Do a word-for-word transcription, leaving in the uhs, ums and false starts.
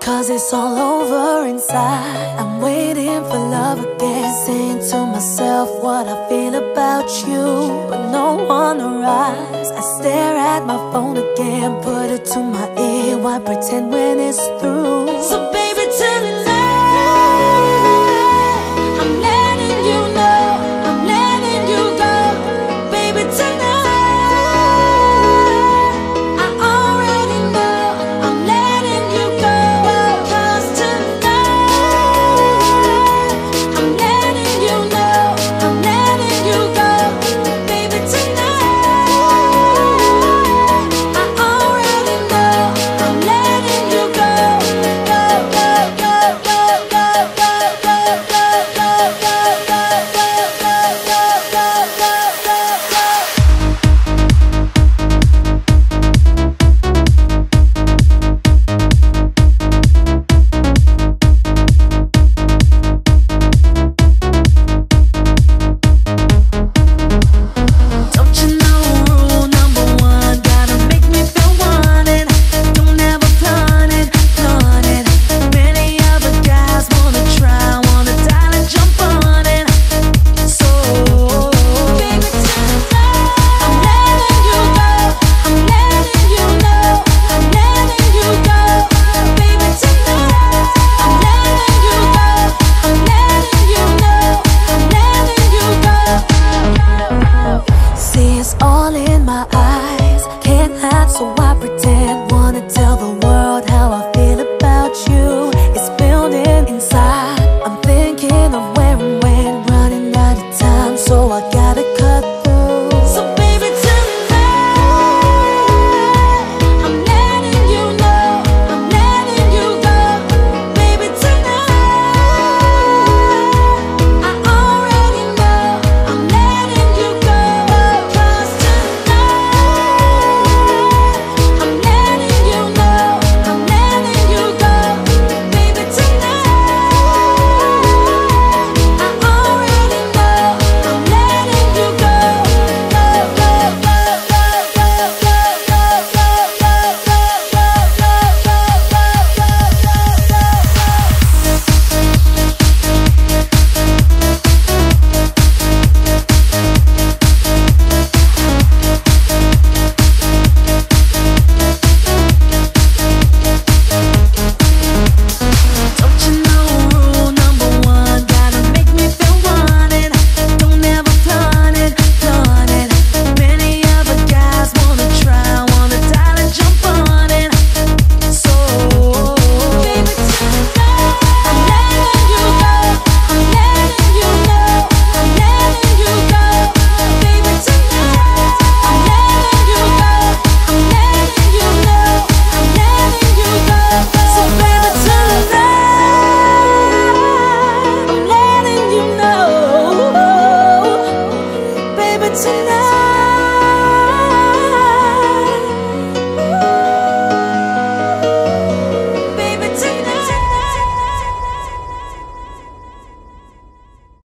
'cause it's all over inside. I'm waiting for love again, saying to myself what I feel about you, but no one arrives. I stare at my phone again, put it to my ear, why pretend when it's through? So baby, tonight I'm letting you know, I'm letting you go. Baby, tonight I already know, I'm letting you go. 'Cause tonight I'm letting you know, I'm letting you go. Baby, tonight I already know, I'm letting you go. Go, go, go, go, go, go, go, go, go, go, go, go, go, go, go, go, go, go. Don't you know rule number one? Gotta make me feel wanted. Don't ever flaunt it, flaunt it. Many other guys wanna try, wanna dial and jump on it. So baby, tonight I'm letting you go, I'm letting you know, I'm letting you go. Baby, tonight I'm letting you go, I'm letting you know, I'm letting you go. See, it's all in my eyes, can't hide, so I pretend.